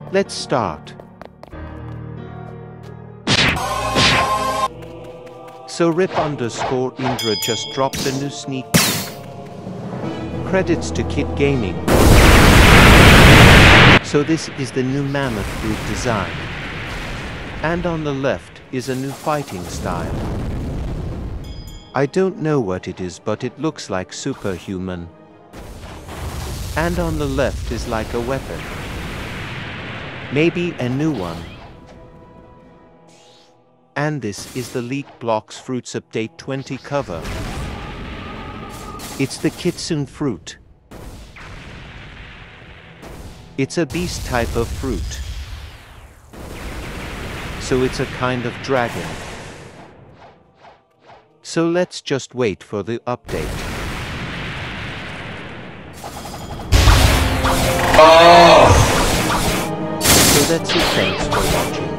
Let's start. So Rip_Indra just dropped a new sneak peek. Credits to Kit Gaming. So this is the new mammoth fruit design. And on the left is a new fighting style. I don't know what it is, but it looks like superhuman. And on the left is like a weapon. Maybe a new one. And this is the leaked Blox Fruits Update 20 cover. It's the kitsune fruit. It's a beast type of fruit. So it's a kind of dragon. So let's just wait for the update. So that's it, thanks for watching.